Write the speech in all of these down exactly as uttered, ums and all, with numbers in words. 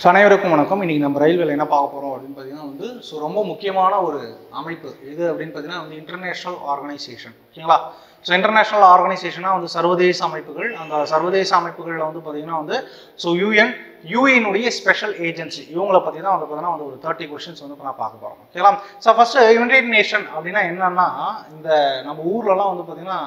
So அனைவருக்கும் வணக்கம். இன்றைக்கி நம்ம ரயில்வேல என்ன பார்க்க போகிறோம் அப்படின்னு பார்த்தீங்கன்னா வந்து ஸோ ரொம்ப முக்கியமான ஒரு அமைப்பு எது அப்படின்னு பார்த்தீங்கன்னா வந்து இன்டர்நேஷ்னல் ஆர்கனைசேஷன். ஓகேங்களா? ஸோ இன்டர்நேஷ்னல் ஆர்கனைசேஷனாக வந்து சர்வதேச அமைப்புகள். அந்த சர்வதேச அமைப்புகளில் வந்து பார்த்தீங்கன்னா வந்து ஸோ யூஎன் யூஎனுடைய ஸ்பெஷல் ஏஜென்சி இவங்களை பற்றி தான் வந்து பார்த்தீங்கன்னா வந்து ஒரு தேர்ட்டி கொஸ்டின்ஸ் வந்து நான் பார்க்க போகிறோம். ஓகேங்களா? ஸோ ஃபஸ்ட்டு யுனைடெட் நேஷன் அப்படின்னா என்னன்னா இந்த நம்ம ஊர்லலாம் வந்து பார்த்தீங்கன்னா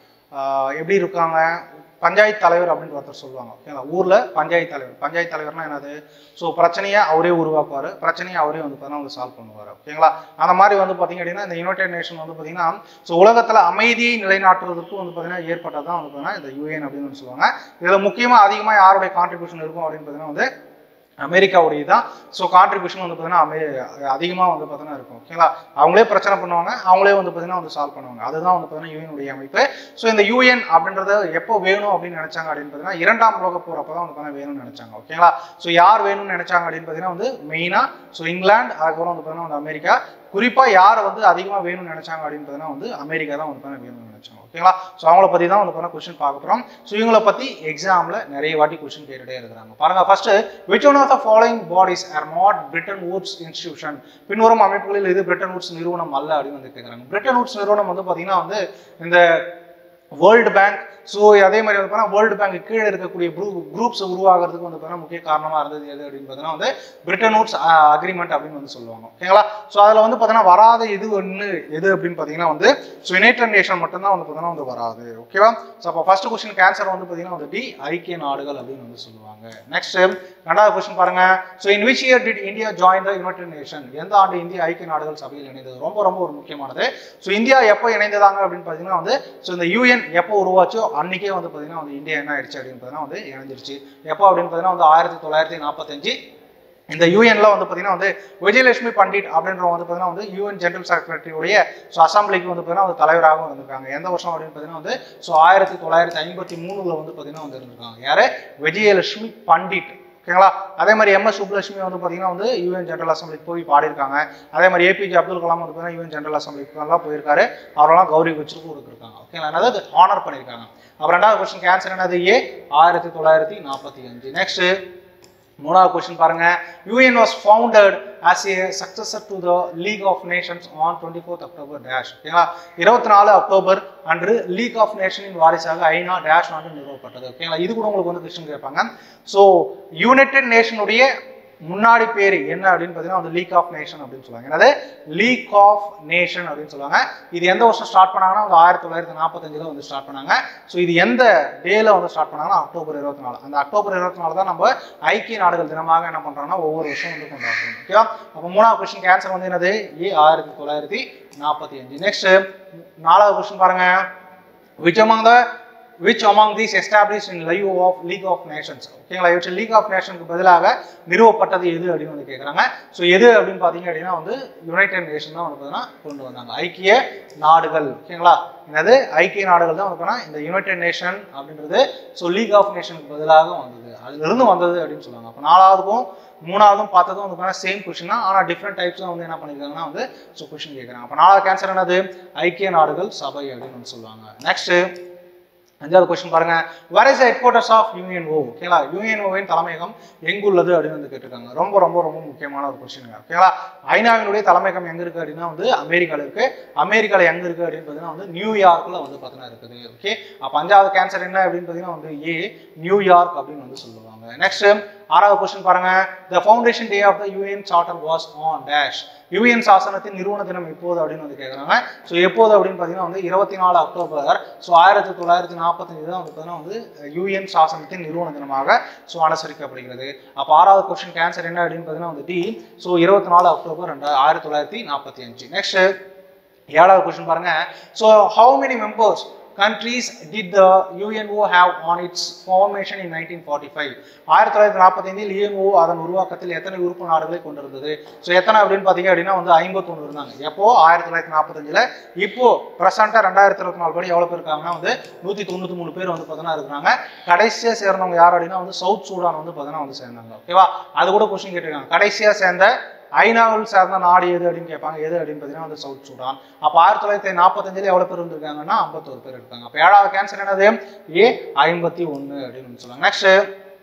எப்படி இருக்காங்க, பஞ்சாயத்து தலைவர் அப்படின்னு ஒருத்தர் சொல்லுவாங்க. ஓகேங்களா? ஊரில் பஞ்சாயத்து தலைவர். பஞ்சாயத்து தலைவர்னா என்னது? ஸோ பிரச்சனையை அவரே உருவாக்குவார், பிரச்சனையை அவரே வந்து பார்த்தீங்கன்னா வந்து சால்வ் பண்ணுவார். ஓகேங்களா? அந்த மாதிரி வந்து பார்த்தீங்க அப்படின்னா இந்த யுனைடெட் நேஷன் வந்து பார்த்தீங்கன்னா ஸோ உலகத்தில் அமைதியை நிலைநாட்டுறதுக்கு வந்து பார்த்தீங்கன்னா ஏற்பட்டது தான் வந்து பார்த்தீங்கன்னா இந்த யூஎன் அப்படின்னு வந்து சொல்லுவாங்க. இதில் முக்கியமாக அதிகமாக யாருடைய கான்ட்ரிபியூஷன் இருக்கும் அப்படின்னு பார்த்தீங்கன்னா வந்து அமெரிக்காவுடைய தான். ஸோ கான்ட்ரிபியூஷன் வந்து பார்த்தீங்கன்னா அமெ அதிகமாக வந்து பார்த்தீங்கன்னா இருக்கும். ஓகேங்களா? அவங்களே பிரச்சனை பண்ணுவாங்க, அவங்களே வந்து பார்த்தீங்கன்னா வந்து சால்வ் பண்ணுவாங்க. அதுதான் வந்து பார்த்தீங்கன்னா யூஎனுடைய அமைப்பு. ஸோ இந்த யூஎன் அப்படின்றத எப்போ வேணும் அப்படின்னு நினைச்சாங்க அப்படின்னு பார்த்தீங்கன்னா இரண்டாம் உலக போர் அப்போ தான் வந்து பார்த்தீங்கன்னா வேணும்னு நினைச்சாங்க. ஓகேங்களா? ஸோ யார் வேணும்னு நினைச்சாங்க அப்படின்னு பார்த்தீங்கன்னா வந்து மெயினாக ஸோ இங்கிலாந்து, அதுக்கப்புறம் வந்து பார்த்தீங்கன்னா வந்து அமெரிக்கா. குறிப்பாக யாரை வந்து அதிகமாக வேணும்னு நினைச்சாங்க அப்படின்னு பார்த்தீங்கன்னா வந்து அமெரிக்கா தான் வந்து பார்த்தீங்கன்னா வேணும்னு நினைச்சாங்க. ஓகேங்களா? ஸோ அவங்கள பற்றி தான் வந்து பார்த்தீங்கன்னா கொஸ்டின் பார்க்க போகிறோம். ஸோ இவங்களை பற்றி எக்ஸாமில் நிறைய வாட்டி கொஸ்டின் கேட்டுகிட்டே இருக்கிறாங்க. பாருங்க, first which one of the following bodies are not Bretton Woods institution? பின்வரும் அமைப்புகளில் இது பிரிட்டன் வூட்ஸ் நிறுவனம் அல்ல அப்படின்னு வந்து கேட்குறாங்க. பிரிட்டன் வூட்ஸ் நிறுவனம் வந்து பார்த்தீங்கன்னா வந்து இந்த வேர்ல்டு பேங்க், ஸோ அதே மாதிரி வந்து பார்த்தீங்கன்னா வேர்ல்டு பேங்க் கீழே இருக்கக்கூடிய குரூப்ஸ் உருவாகிறதுக்கு வந்து பார்த்தீங்கன்னா முக்கிய காரணமாக இருந்தது எது அப்படின்னு பார்த்தீங்கன்னா வந்து பிரிட்டன் வூட்ஸ் அக்ரிமெண்ட் அப்படின்னு வந்து சொல்லுவாங்க. ஓகேங்களா? ஸோ அதில் வந்து பார்த்தீங்கன்னா வராத இது ஒன்று எது அப்படின்னு பார்த்தீங்கன்னா வந்து ஸோ யுனைடெட் நேஷன் மட்டும்தான் வந்து பார்த்தீங்கன்னா வந்து வராது. ஓகேவா? ஸோ அப்போ ஃபர்ஸ்ட் கொஸ்டின் ஆன்சர் வந்து பார்த்தீங்கன்னா வந்து டி ஐக்கிய நாடுகள் அப்படின்னு வந்து சொல்லுவாங்க. நெக்ஸ்ட் ரெண்டாவது கொஸ்டின் பாருங்க. So in which year did India join the United Nation? எந்த ஆண்டு இந்திய ஐக்கிய நாடுகள் சபையில் இணைந்தது? ரொம்ப ரொம்ப ஒரு முக்கியமானது. ஸோ இந்தியா எப்போ இணைந்ததாங்க அப்படின்னு பார்த்தீங்கன்னா வந்து ஸோ இந்த யூஎன் எப்போ உருவாச்சோ அன்னைக்கே வந்து பார்த்தீங்கன்னா வந்து இந்தியா என்ன ஆயிடுச்சு அப்படின்னு பார்த்தீங்கன்னா வந்து இணைஞ்சிருச்சு. எப்போ அப்படின்னு பார்த்தீங்கன்னா வந்து ஆயிரத்தி தொள்ளாயிரத்தி நாற்பத்தஞ்சு இந்த யூஎன்ல வந்து பார்த்தீங்கன்னா வந்து விஜயலட்சுமி பண்டிட் அப்படின்றவங்க வந்து பார்த்தீங்கன்னா வந்து யூஎன் ஜெனரல் செக்ரட்டரியுடைய ஸோ அசம்பிளிக்கு வந்து பார்த்தீங்கன்னா வந்து தலைவராகவும் இருந்திருக்காங்க. எந்த வருஷம் அப்படின்னு பார்த்தீங்கன்னா வந்து ஸோ ஆயிரத்தி தொள்ளாயிரத்தி ஐம்பத்தி மூணுல வந்து பார்த்தீங்கன்னா வந்து இருந்திருக்காங்க. யாரு? விஜயலட்சுமி பண்டிட். ஓகேங்களா? அதே மாதிரி எம் எஸ் சுப்புலட்சுமி வந்து பார்த்தீங்கன்னா வந்து யூஎன் ஜெனரல் அசம்பிளிக்கு போய் பாடியிருக்காங்க. அதே மாதிரி ஏபிஜே அப்துல் கலாம் வந்து பார்த்தீங்கன்னா யூஎன் ஜெனரல் அசம்பிளிக்கு எல்லாம் போயிருக்காரு. அவரெல்லாம் கௌரவி வச்சுட்டு இருக்காங்க. ஓகேங்களா? அதாவது ஆனர் பண்ணியிருக்காங்க. அப்புறம் ரெண்டாவது கொஸ்டின் ஆன்சர் என்னது? ஏ ஆயிரத்தி தொள்ளாயிரத்தி நாற்பத்தி அஞ்சு. நெக்ஸ்ட் மூணாவது கொஸ்டின் பாருங்க. UN was founded as a successor to the League of Nations on twenty-fourth October dash. ஓகேங்களா? இருபத்தி நாலு அக்டோபர் அன்று லீக் ஆஃப் நேஷனின் வாரிசாக ஐநா டேஷ் ஆண்டு நிறுவப்பட்டது. ஓகேங்களா? இது கூட உங்களுக்கு வந்து கொஸ்டின் கேட்பாங்க. ஸோ யுனைடெட் நேஷனுடைய முன்னாடி பேர் என்ன அப்படின்னு பார்த்தீங்கன்னா வந்து லீக் ஆஃப் நேஷன் அப்படின்னு சொல்லுவாங்க. என்னது? லீக் ஆஃப் நேஷன் அப்படின்னு சொல்லுவாங்க. இது எந்த வருஷம் ஸ்டார்ட் பண்ணாங்கன்னா வந்து ஆயிரத்தி தொள்ளாயிரத்தி நாற்பத்தஞ்சுல வந்து ஸ்டார்ட் பண்ணாங்க. ஸோ இது எந்த டேல வந்து ஸ்டார்ட் பண்ணாங்கன்னா அக்டோபர் இருபத்தி நாலு. அந்த அக்டோபர் இருபத்தி நாலு தான் நம்ம ஐக்கிய நாடுகள் தினமாக என்ன பண்றோம்னா ஒவ்வொரு வருஷம் வந்து கொண்டாடுறோம். ஓகேவா? அப்போ மூணாவது கொஸ்டின் ஆன்சர் வந்து என்னது? ஏ ஆயிரத்தி தொள்ளாயிரத்தி நாற்பத்தி அஞ்சு. நெக்ஸ்ட் நாலாவது கொஸ்டின் பாருங்க. which among the which among these established in lieu of League of Nations? ஓகேங்களா? இவற்றை லீக் ஆஃப் நேஷனுக்கு பதிலாக நிறுவப்பட்டது எது அப்படின்னு வந்து கேட்குறாங்க. ஸோ எது அப்படின்னு பார்த்தீங்க அப்படின்னா வந்து யுனைடெட் நேஷன் தான் வந்து பார்த்தீங்கன்னா கொண்டு வந்தாங்க. ஐக்கிய நாடுகள். ஓகேங்களா? என்னது? ஐக்கிய நாடுகள் தான் வந்து பார்த்தீங்கன்னா இந்த யுனைடெட் நேஷன் அப்படின்றது ஸோ லீக் ஆஃப் நேஷனுக்கு பதிலாக வந்தது, அதிலிருந்து வந்தது அப்படின்னு சொல்லுவாங்க. அப்போ நாலாவதுக்கும் மூணாவதும் பார்த்ததும் வந்து பார்த்தீங்கன்னா சேம் கொஸ்டின் தான், ஆனால் டிஃப்ரெண்ட் டைப்ஸ்லாம் வந்து என்ன பண்ணியிருக்காங்கன்னா வந்து ஸோ கொஸ்டின் கேட்குறாங்க. அப்போ நாலாவது ஆன்சர் என்னது? ஐக்கிய நாடுகள் சபை அப்படின்னு வந்து சொல்லுவாங்க. நெக்ஸ்ட் அஞ்சாவது கொஸ்டின் பாருங்க. Where is the headquarters of UNO? ஓகேங்களா? யூஎன்ஓவின் தலைமையகம் எங்குள்ளது அப்படின்னு வந்து கேட்டிருக்காங்க. ரொம்ப ரொம்ப ரொம்ப முக்கியமான ஒரு கொஸ்டின். ஓகேங்களா? ஐநாவினுடைய தலைமையகம் எங்க இருக்கு அப்படின்னா வந்து அமெரிக்கால இருக்கு. அமெரிக்கால எங்க இருக்கு அப்படின்னு பார்த்தீங்கன்னா வந்து நியூயார்க்ல வந்து பார்த்தீங்கன்னா இருக்குது. ஓகே? அப்ப அஞ்சாவது கேன்சர் என்ன அப்படின்னு பார்த்தீங்கன்னா வந்து ஏ நியூயார்க் அப்படின்னு வந்து சொல்லுவாங்க. நெக்ஸ்ட் ஆறாவது கொஸ்டின் பாருங்க. The foundation day of the UN charter was on dash. UN சாசனத்தின் நிறுவன தினம் எப்போது அப்படின்னு வந்து கேட்குறாங்க. ஸோ எப்போது அப்படின்னு பார்த்தீங்கன்னா வந்து இருபத்தி நாலு அக்டோபர் ஸோ ஆயிரத்தி தொள்ளாயிரத்தி நாற்பத்தஞ்சு தான் வந்து பார்த்தீங்கன்னா வந்து யூஎன் சாசனத்தின் நிறுவன தினமாக ஸோ அனுசரிக்கப்படுகிறது. அப்போ ஆறாவது கொஸ்டின் ஆன்சர் என்ன அப்படின்னு பார்த்தீங்கன்னா வந்து டி ஸோ இருபத்தி நாலு அக்டோபர் ரெண்டு ஆயிரத்தி தொள்ளாயிரத்தி நாற்பத்தி அஞ்சு. நெக்ஸ்ட் ஏழாவது கொஸ்டின் பாருங்க. So how many members countries did the U N O have on its formation in nineteen forty-five? ஆயிரத்தி தொள்ளாயிரத்தி நாற்பத்தி ஐந்தில் யூஎன்ஓ அதன் உருவாக்கத்தில் எத்தனை உறுப்பு நாடுகளை கொண்டிருந்தது? ஸோ எத்தனை அப்படின்னு பார்த்தீங்க அப்படின்னா வந்து ஐம்பத்தொன்று இருந்தாங்க. எப்போ? ஆயிரத்தி தொள்ளாயிரத்தி நாற்பத்தஞ்சில். இப்போ ப்ரெசென்ட்டாக ரெண்டாயிரத்தி இருபத்தி நாலு படி எவ்வளோ பேர் இருக்காங்கன்னா வந்து நூற்றி தொண்ணூற்றி மூணு பேர் வந்து பார்த்தீங்கன்னா இருக்கிறாங்க. கடைசியாக சேர்ந்தவங்க யார் அப்படின்னா வந்து சவுத் சூடான் வந்து பார்த்தீங்கன்னா வந்து சேர்ந்தாங்க. ஓகேவா? அது கூட கொஸ்டின் கேட்டிருக்காங்க. கடைசியாக சேர்ந்த ஐநாவில் சேர்ந்த நாடு எது அப்படின்னு கேட்பாங்க. எது அப்படின்னு பார்த்தீங்கன்னா வந்து சவுத் சூடான். அப்போ ஆயிரத்தி தொள்ளாயிரத்தி நாற்பத்தஞ்சில் எவ்வளோ பேர் இருந்திருக்காங்கன்னா ஐம்பத்தோரு பேர் இருக்காங்க. அப்போ ஏழாவது கேன்சர் என்னது? ஏ ஐம்பத்தி ஒன்று அப்படின்னு சொல்லுவாங்க. நெக்ஸ்ட்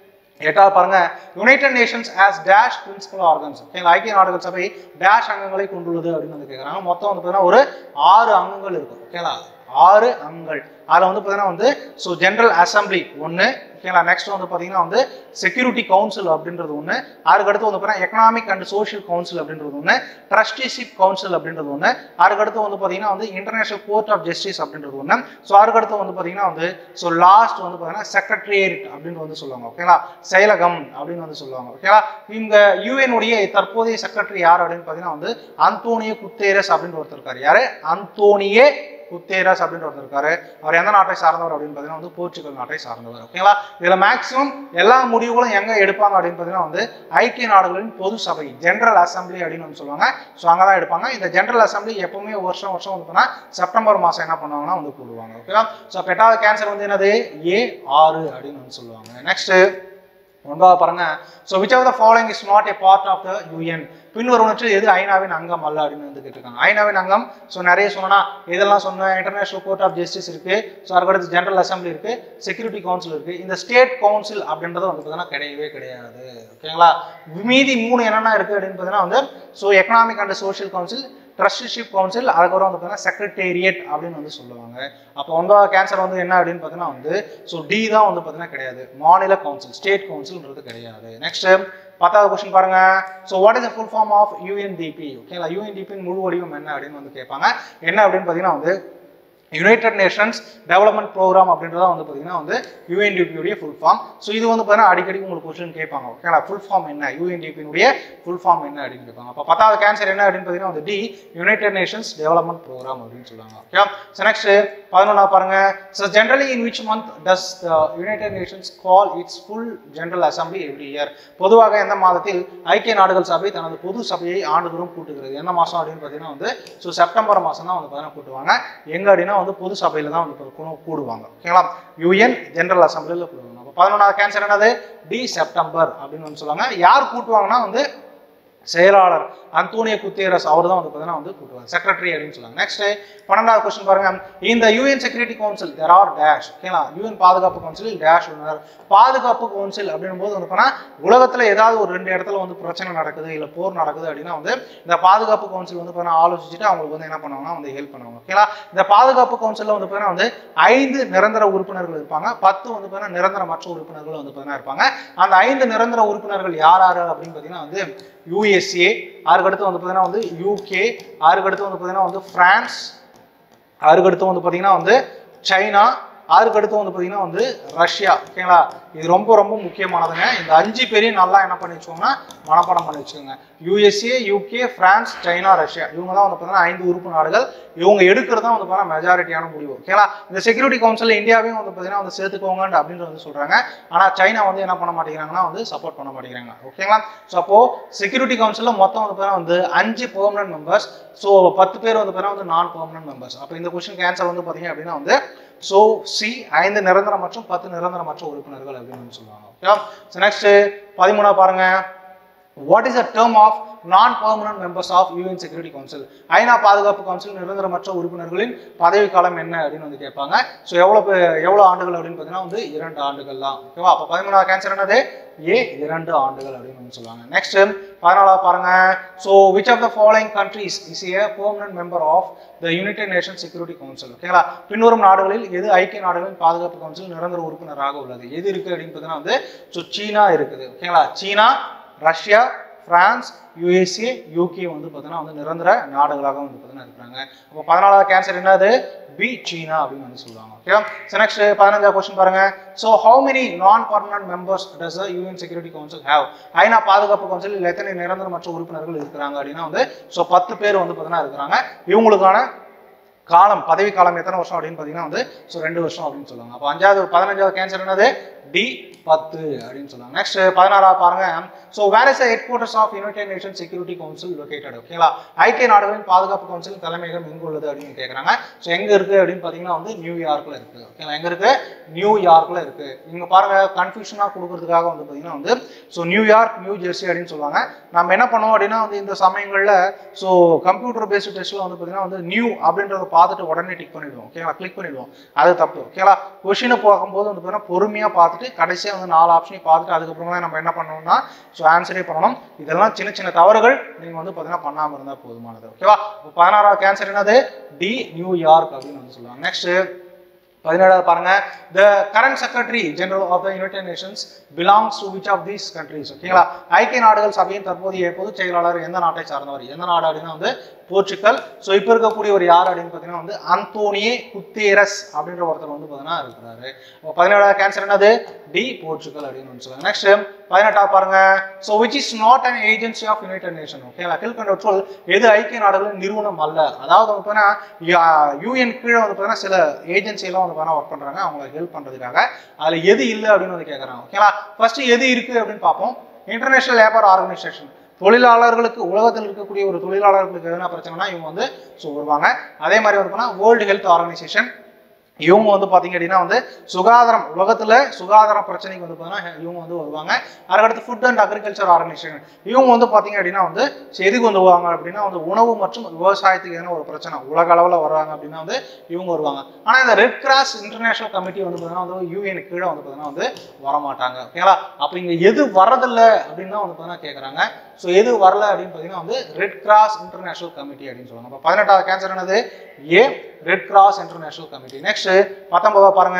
எட்டாவது பாருங்க United Nations has dash principal organs. ஓகேங்களா, ஐக்கிய நாடுகள் சபை டேஷ் அங்கங்களை கொண்டுள்ளது அப்படின்னு வந்து கேட்குறாங்க. மொத்தம் வந்து பார்த்தீங்கன்னா ஒரு ஆறு அங்கங்கள் இருக்கும். ஓகேங்களா, ஆறு அங்கங்கள். அதில் வந்து பார்த்தீங்கன்னா வந்து ஸோ ஜென்ரல் அசம்பிளி ஒன்று. ஓகேங்களா, நெக்ஸ்ட் வந்து பார்த்தீங்கன்னா வந்து செக்யூரிட்டி கவுன்சில் அப்படின்றது ஒன்று. அதுக்கடுத்து வந்து பார்த்தீங்கன்னா எக்கனாமிக் அண்ட் சோஷியல் கவுன்சில் அப்படின்றது ஒன்று. ட்ரஸ்டிஷிப் கவுன்சில் அப்படின்றது ஒன்று. அதுக்கடுத்து வந்து பார்த்தீங்கன்னா வந்து இன்டர்நேஷனல் கோர்ட் ஆஃப் ஜஸ்டிஸ் அப்படின்றது ஒன்று. ஸோ அதுக்கடுத்து வந்து பார்த்தீங்கன்னா வந்து ஸோ லாஸ்ட் வந்து பார்த்தீங்கன்னா செக்ரட்டரியேட் அப்படின்னு வந்து சொல்லுவாங்க. ஓகேங்களா, செயலகம் அப்படின்னு வந்து சொல்லுவாங்க. ஓகேங்களா, இந்த யூஎன் உடைய தற்போதைய செக்ரட்டரி யார் அப்படின்னு பார்த்தீங்கன்னா வந்து அந்தோனியோ குத்தேரஸ் அப்படின்னு ஒருத்தர் இருக்காரு. யாரு? அந்தோனியே குத்தேரஸ் அப்படின்னு ஒருத்தர் இருக்காரு. அவர் எந்த நாட்டை சார்ந்தவர் அப்படின்னு பார்த்தீங்கன்னா வந்து போர்ச்சுகல் நாட்டை சார்ந்தவர். ஓகேங்களா, இதுல மேக்ஸிமம் எல்லா முடிவுகளும் எங்க எடுப்பாங்க அப்படின்னு பார்த்தீங்கன்னா வந்து ஐக்கிய நாடுகளின் பொது சபை ஜெனரல் அசம்பிளி அப்படின்னு வந்து சொல்லுவாங்க. ஸோ அங்கதான் எடுப்பாங்க. இந்த ஜெனரல் அசம்பிளி எப்பவுமே வருஷம் வருஷம் வந்து செப்டம்பர் மாசம் என்ன பண்ணுவாங்கன்னா வந்து கூடுவாங்க. ஓகேவா, ஸோ எட்டாவது கேன்சர் வந்து என்னது? ஏ ஆறு அப்படின்னு வந்து சொல்லுவாங்க. நெக்ஸ்ட் ஒன்றாவது பாருங்க. So which of the following is not a part of the UN. பின்வருவனற்றில் எது ஐநாவின் அங்கம் அல்ல அப்படின்னு வந்து கேட்டிருக்காங்க. ஐநாவின் அங்கம் ஸோ நிறைய சொன்னா இதெல்லாம் சொன்ன இன்டர்நேஷனல் கோர்ட் ஆஃப் ஜஸ்டிஸ் இருக்கு. ஸோ அதுக்கடுத்து ஜெனரல் அசம்பிளி இருக்கு, செக்யூரிட்டி கவுன்சில் இருக்கு. இந்த ஸ்டேட் கவுன்சில் அப்படின்றது வந்து பார்த்தீங்கன்னா கிடையவே கிடையாது. ஓகேங்களா, மீதி மூணு என்னென்ன இருக்கு அப்படின்னு பார்த்தீங்கன்னா வந்து so Economic and Social Council, Trusteeship Council, அதுக்கப்புறம் வந்து பார்த்தீங்கன்னா செக்ரட்டேரியட் அப்படின்னு வந்து சொல்லுவாங்க. அப்போ ஒன்பதாவது கேன்சர் வந்து என்ன அப்படின்னு பார்த்தீங்கன்னா வந்து ஸோ டி தான் வந்து பார்த்தீங்கன்னா கிடையாது. மாநில கவுன்சில், ஸ்டேட் கவுன்சில்ன்றது கிடையாது. நெக்ஸ்ட் பத்தாவது கொஸ்டின் பாருங்க. So what is the full form of UNDP? ஓகேங்களா, யூஎன்டிபியின் முழு வடிவம் என்ன அப்படின்னு வந்து கேட்பாங்க. என்ன அப்படின்னு பார்த்தீங்கன்னா வந்து யுனைடெட் நேஷன்ஸ் டெவலப்மெண்ட் ப்ரோக்ராம் அப்படின்றத வந்து பார்த்தீங்கன்னா வந்து யூஎன்டிபியுடைய ஃபுல் ஃபார்ம். ஸோ இது வந்து பார்த்தீங்கன்னா அடிக்கடி உங்களுக்கு கொஸ்டின் கேட்பாங்க. ஓகேங்களா, ஃபுல் ஃபார்ம் என்ன, யூஎன்டிபியுடைய ஃபுல் ஃபார்ம் என்ன அப்படின்னு கேட்பாங்க. அப்போ பத்தாவது கேன்சர் என்ன அப்படின்னு பார்த்தீங்கன்னா வந்து D United Nations Development Programme அப்படின்னு சொல்லுவாங்க. ஓகே, ஸோ நெக்ஸ்ட் பதினொன்றா பாருங்க. So generally in which month does the United Nations call its full General Assembly every year? பொதுவாக எந்த மாதத்தில் ஐக்கிய நாடுகள் சபை தனது பொது சபையை ஆண்டுதோறும் கூட்டுகிறது? எந்த மாதம் அப்படின்னு பார்த்தீங்கன்னா வந்து ஸோ செப்டம்பர் மாதம் தான் வந்து பார்த்தீங்கன்னா கூட்டுவாங்க. எங்க அப்படின்னா வந்து பொது சபையில தான் வந்து கூடுவாங்க. ஓகேங்களா, யூஎன் ஜெனரல் அசம்பிளில கூடுவாங்க. அப்போ பதினொன்றாவது கேன்சர் என்னது? டி செப்டம்பர் அப்படின்னு வந்து சொல்லுவாங்க. யார் கூட்டுவாங்கன்னா வந்து செயலாளர் அந்தோனியோ குத்தேரஸ் அவர் தான் வந்து பார்த்தீங்கன்னா வந்து கூட்டுவாங்க, செக்ரட்டரி அப்படின்னு சொல்லுவாங்க. நெக்ஸ்ட் பன்னெண்டாவது கொஸ்டின் பாருங்க. இந்த UN Security Council there are dash. ஓகேங்களா, யூஎன் பாதுகாப்பு கவுன்சில் டேஷ் உள்ளனர். பாதுகாப்பு கவுன்சில் அப்படின்னும் போது வந்து பார்த்தா உலகத்துல ஏதாவது ஒரு ரெண்டு இடத்துல வந்து பிரச்சனை நடக்குது இல்ல போர் நடக்குது அப்படின்னா வந்து இந்த பாதுகாப்பு கவுன்சில் வந்து பார்த்தீங்கன்னா ஆலோசிச்சுட்டு அவங்களுக்கு வந்து என்ன பண்ணுவாங்கன்னா வந்து ஹெல்ப் பண்ணுவாங்க. ஓகேங்களா, இந்த பாதுகாப்பு கவுன்சில்ல வந்து பார்த்தீங்கன்னா வந்து ஐந்து நிரந்தர உறுப்பினர்கள் இருப்பாங்க, பத்து வந்து பார்த்தீங்கன்னா நிரந்தரமற்ற உறுப்பினர்கள் வந்து பார்த்தீங்கன்னா இருப்பாங்க. அந்த ஐந்து நிரந்தர உறுப்பினர்கள் யார் யாரு அப்படின்னு பார்த்தீங்கன்னா வந்து யூஎஸ்ஏ, அதுக்கடுத்து வந்து பார்த்தீங்கன்னா வந்து யூகே, அதுக்கடுத்து வந்து பார்த்தீங்கன்னா வந்து பிரான்ஸ், அதுக்கடுத்து வந்து பார்த்தீங்கன்னா வந்து சைனா, அதுக்கடுத்து வந்து பார்த்தீங்கன்னா வந்து ரஷ்யா. ஓகேங்களா, இது ரொம்ப ரொம்ப முக்கியமானதுங்க. இந்த அஞ்சு பேரையும் நல்லா என்ன பண்ணி வச்சுக்கோங்கன்னா மனப்பாடம் பண்ணி வச்சுக்கோங்க. USA, UK, France, China, Russia இவங்க தான் வந்து பார்த்தீங்கன்னா ஐந்து உறுப்பு நாடுகள். இவங்க எடுக்கிறது தான் வந்து பார்த்தீங்கன்னா மெஜாரிட்டியான முடிவு. ஓகேங்களா, இந்த செக்யூரிட்டி கவுன்சில் இந்தியாவையும் வந்து பார்த்தீங்கன்னா வந்து சேர்த்துக்கோங்க அப்படின்னு வந்து சொல்றாங்க. ஆனால் சைனா வந்து என்ன பண்ண மாட்டேங்கிறாங்கன்னா வந்து சப்போர்ட் பண்ண மாட்டேங்கிறாங்க. ஓகேங்களா, ஸோ அப்போ செக்யூரிட்டி கவுன்சிலில் மொத்தம் வந்து பார்த்தீங்கன்னா வந்து அஞ்சு பெர்மனன்ட் மெம்பர்ஸ், ஸோ பத்து பேர் வந்து பார்த்தீங்கன்னா வந்து நான் பெர்மனன்ட் மெம்பர்ஸ். அப்போ இந்த கொஸ்டின் ஆன்சர் வந்து பார்த்தீங்க அப்படின்னா வந்து ஸோ சி ஐந்து நிரந்தர மற்றும் பத்து நிரந்தரமற்ற உறுப்பினர்கள் அப்படின்னு சொல்லுவாங்க. ஓகே, ஸோ நெக்ஸ்ட் பதிமூணா பாருங்க. What is the term of non permanent members of UN Security Council? ஐநா பாதுகாப்பு கவுன்சில் நிரந்தரமற்ற உறுப்பினர்களின் பதவி காலம் என்ன அப்படின்னு வந்து கேட்பாங்க. ஸோ எவ்வளவு எவ்வளவு ஆண்டுகள் அப்படின்னு பார்த்தீங்கன்னா வந்து இரண்டு ஆண்டுகள் தான். ஓகேவா, அப்போ பதிமூணாவது கேன்சர் என்னது? ஏ இரண்டு ஆண்டுகள் அப்படின்னு வந்து சொல்லுவாங்க. நெக்ஸ்ட் பதினாலாவது பாருங்க. So which of the following countries is a permanent member of the United Nation Security Council? ஓகேங்களா, பின்வரும் நாடுகளில் எது ஐக்கிய நாடுகளின் பாதுகாப்பு கவுன்சில் நிரந்தர உறுப்பினராக உள்ளது? எது இருக்கு அப்படின்னு பார்த்தீங்கன்னா வந்து ஸோ சீனா இருக்குது. ஓகேங்களா, சீனா, ரஷ்யா, பிரான்ஸ், யூஎஸ்ஏ, யூகே வந்து பார்த்தீங்கன்னா வந்து நிரந்தர நாடுகளாக வந்து பார்த்தீங்கன்னா இருக்கிறாங்க. அப்போ பதினாலாவது கேன்சர் என்னது? பி சீனா அப்படின்னு வந்து சொல்லுவாங்க. ஓகே, ஸோ நெக்ஸ்ட் பதினஞ்சாவது கொஸ்டின் பாருங்க. So how many non permanent members does the UN Security Council have? ஐநா பாதுகாப்பு கவுன்சில் எத்தனை நிரந்தரமற்ற உறுப்பினர்கள் இருக்கிறாங்க அப்படின்னா வந்து ஸோ பத்து பேர் வந்து பார்த்தீங்கன்னா இருக்கிறாங்க. இவங்களுக்கான காலம் பதவி காலம் எத்தனை வருஷம் அப்படின்னு பார்த்தீங்கன்னா வந்து ஸோ ரெண்டு வருஷம் அப்படின்னு சொல்லுவாங்க. அப்போ அஞ்சாவது பதினஞ்சாவது கேன்சர் என்னது? டி பத்து அப்படின்னு சொல்லுவாங்க. நெக்ஸ்ட் பதினாறாவது பாருங்க. So where is the headquarters of United Nation Security Council located? ஓகேங்களா, ஐக்கிய நாடுகளின் பாதுகாப்பு கவுன்சில் தலைமையகம் எங்க உள்ளது அப்படின்னு கேட்குறாங்க. ஸோ எங்க இருக்கு அப்படின்னு பார்த்தீங்கன்னா வந்து நியூயார்க்ல இருக்கு. ஓகேங்களா, எங்க இருக்கு? நியூயார்க்ல இருக்கு. இங்க பாருங்க கன்ஃபியூஷனா கொடுக்கறதுக்காக வந்து பார்த்தீங்கன்னா வந்து ஸோ நியூயார்க், நியூ ஜெர்சி அப்படின்னு சொல்லுவாங்க. நம்ம என்ன பண்ணுவோம் அப்படின்னா வந்து இந்த சமயங்கள்ல ஸோ கம்ப்யூட்டர் பேஸ்டு டெஸ்ட்ல வந்து பார்த்தீங்கன்னா வந்து நியூ அப்படின்றத பார்த்துட்டு உடனே டிக் பண்ணிடுவோம். ஓகேங்களா, கிளிக் பண்ணிடுவோம். அது தப்பு. ஓகேங்களா, கொஸ்டினை போகும்போது வந்து பார்த்தீங்கன்னா பொறுமையாக பார்த்துட்டு கடைசியாக வந்து நாலு ஆப்ஷனையும் பார்த்துட்டு அதுக்கப்புறமா நம்ம என்ன பண்ணணும்னா ஸோ ஆன்சரே பண்ணணும். இதெல்லாம் சின்ன சின்ன தவறுகள் நீங்கள் வந்து பார்த்தீங்கன்னா பண்ணாமல் இருந்தால் போதுமானது. ஓகேவா, பதினாறாவது கேன்சர் என்னது? டி, நியூயார்க் அப்படின்னு வந்து சொல்லுவாங்க. நெக்ஸ்ட் பதினேழாவது பாருங்க, the current secretary general of the United Nations belongs to which of these countries? ஓகேங்களா, ஐக்கிய நாடுகள் சபையின் தற்போதைய பொதுச் செயலாளர் எந்த நாட்டை சார்ந்தவர்? எந்த நாடு அப்படின்னா வந்து போர்ச்சுகல். ஸோ இப்போ இருக்கக்கூடிய ஒரு யார் அப்படின்னு பார்த்தீங்கன்னா வந்து அந்தோனியே குத்தேரஸ் அப்படின்ற ஒருத்தர் வந்து பார்த்தீங்கன்னா இருக்கிறாரு. பதினேழாவது கேன்சர் என்னது? டி, போர்ச்சுகல் அப்படின்னு வந்து சொல்லுவாங்க. நெக்ஸ்ட் பதினெட்டாவது பாருங்க, so which is not an agency of United Nation. ஓகேங்களா, கீழ்கண்ட சொல் எது ஐக்கிய நாடுகளின் நிறுவனம் அல்ல? அதாவது வந்து பார்த்தீங்கன்னா யூஎன் கீழே வந்து பார்த்தீங்கன்னா சில ஏஜென்சி எல்லாம் வந்து பார்த்தீங்கன்னா ஒர்க் பண்றாங்க அவங்களுக்கு ஹெல்ப் பண்றதுக்காக. அதுல எது இல்லை அப்படின்னு வந்து கேட்கறாங்க. ஓகேங்களா, ஃபர்ஸ்ட் எது இருக்கு அப்படின்னு பார்ப்போம். இன்டர்நேஷனல் லேபர் ஆர்கனைசேஷன், தொழிலாளர்களுக்கு உலகத்தில் இருக்கக்கூடிய ஒரு தொழிலாளர்களுக்கு எதனா பிரச்சனைனா இவங்க வந்து ஸோ வருவாங்க. அதே மாதிரி வந்து பார்த்தீங்கன்னா வேர்ல்டு ஹெல்த் ஆர்கனைசேஷன், இவங்க வந்து பார்த்தீங்க அப்படின்னா வந்து சுகாதாரம், உலகத்தில் சுகாதார பிரச்சனைக்கு வந்து பார்த்தீங்கன்னா இவங்க வந்து வருவாங்க. அதுக்கடுத்து ஃபுட் அண்ட் அக்ரிகல்ச்சர் ஆர்கனைசேஷன், இவங்க வந்து பார்த்தீங்க அப்படின்னா வந்து எதுக்கு வந்து வருவாங்க அப்படின்னா வந்து உணவு மற்றும் விவசாயத்துக்கு எதனா ஒரு பிரச்சனை உலக அளவில் வருவாங்க அப்படின்னா வந்து இவங்க வருவாங்க. ஆனால் இந்த ரெட் கிராஸ் இன்டர்நேஷனல் கமிட்டி வந்து பார்த்தீங்கன்னா வந்து யூஎன் கீழே வந்து பார்த்தீங்கன்னா வந்து வரமாட்டாங்க. ஓகேங்களா, அப்போ இங்கே எது வரதில்லை அப்படின்னு தான் வந்து பார்த்தீங்கன்னா கேட்குறாங்க. ஸோ எது வரல அப்படின்னு பார்த்தீங்கன்னா வந்து ரெட் கிராஸ் இன்டர்நேஷனல் கமிட்டி அப்படின்னு சொல்லுவாங்க. அப்போ பதினெட்டாவது கேன்சர் என்னது? A, Red Cross International Committee. Next பத்தொன்பதாவது பாருங்க,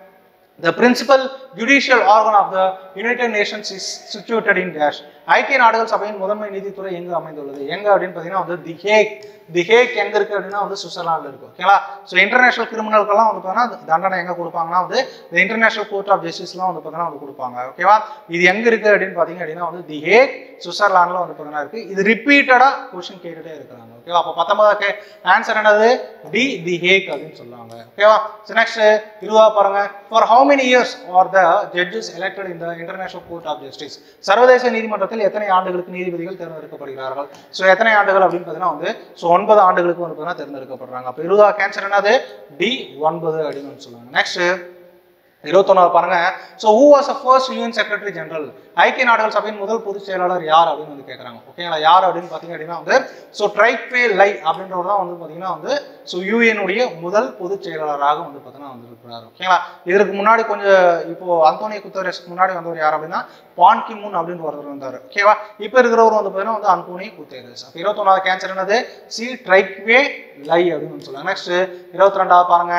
the principal judicial organ of the United Nations is situated in dash. ஐக்கிய நாடுகள் சபையின் முதன்மை நீதித்துறை எங்கு அமைந்துள்ளது? எங்க அப்படின்னு பார்த்தீங்கன்னா வந்து தி ஹேக். தி ஹேக் எங்க இருக்கு அப்படின்னா வந்து சுவிட்சர்லாந்துல இருக்கு. ஓகேங்களா, ஸோ இன்டர்நேஷனல் கிரிமினல்கெல்லாம் வந்து பார்த்தீங்கன்னா தண்டனை எங்க கொடுப்பாங்கன்னா வந்து இந்த இன்டர்நேஷனல் கோர்ட் ஆஃப் ஜஸ்டிஸ்லாம் வந்து பார்த்தீங்கன்னா வந்து கொடுப்பாங்க. ஓகேவா, இது எங்க இருக்கு அப்படின்னு பார்த்தீங்க அப்படின்னா வந்து தி ஹேக் சுவிட்சர்லாந்துல வந்து பார்த்தீங்கன்னா இருக்கு. இது ரிப்பீட்டடா கொஸ்டின் கேட்டுட்டே இருக்கிறாங்க. ஓகேவா, அப்போ பத்தொன்பதாவது ஆன்சர் என்னது? டி, தி ஹேக் அப்படின்னு சொல்லுவாங்க. ஓகேவா, ஸோ நெக்ஸ்ட் இருபதாவது பாருங்க, for how many years are the judges elected in the International Court of Justice? சர்வதேச நீதிமன்றத்தில் எத்தனை ஆண்டுகளுக்கு நீதிபதிகள் தேர்ந்தெடுக்கப்படுகிறார்கள்? ஸோ எத்தனை ஆண்டுகள் அப்படின்னு பார்த்தீங்கன்னா வந்து ஸோ ஒன்பது ஆண்டுகளுக்கு வந்து பார்த்தீங்கன்னா தேர்ந்தெடுக்கப்படுறாங்க. அப்போ இருபதாவது கேன்சர் என்னது? டி, ஒன்பது அப்படின்னு சொல்லுவாங்க. நெக்ஸ்ட் இருபத்தொன்னாவது பாருங்க, so who was the first UN Secretary General? ஐக்கிய நாடுகள் சபையின் முதல் பொதுச் செயலாளர் யார் அப்படின்னு வந்து கேட்குறாங்க. ஓகேங்களா, யார் அப்படின்னு பார்த்தீங்க அப்படின்னா வந்து ஸோ ட்ரைக்வே லை அப்படின்றவர் தான் வந்து பார்த்தீங்கன்னா வந்து ஸோ யூஎனுடைய முதல் பொதுச் செயலாளராக வந்து பார்த்தீங்கன்னா வந்து இருக்கிறார். ஓகேங்களா, இதற்கு முன்னாடி கொஞ்சம் இப்போ அந்தோனியோ குத்தேரஸ்க்கு முன்னாடி வந்தவர் யார் அப்படின்னா பான் கி மூன் அப்படின்னு ஒருத்தர் வந்தார். ஓகேவா, இப்போ இருக்கிறவர் வந்து பார்த்தீங்கன்னா வந்து அந்தோனியோ குத்தேரஸ். அப்போ இருபத்தொன்னாவது கேன்சர் என்னது? சி, ட்ரைக்வே லை அப்படின்னு சொல்லுவாங்க. நெக்ஸ்ட் இருபத்தி ரெண்டாவது பாருங்க,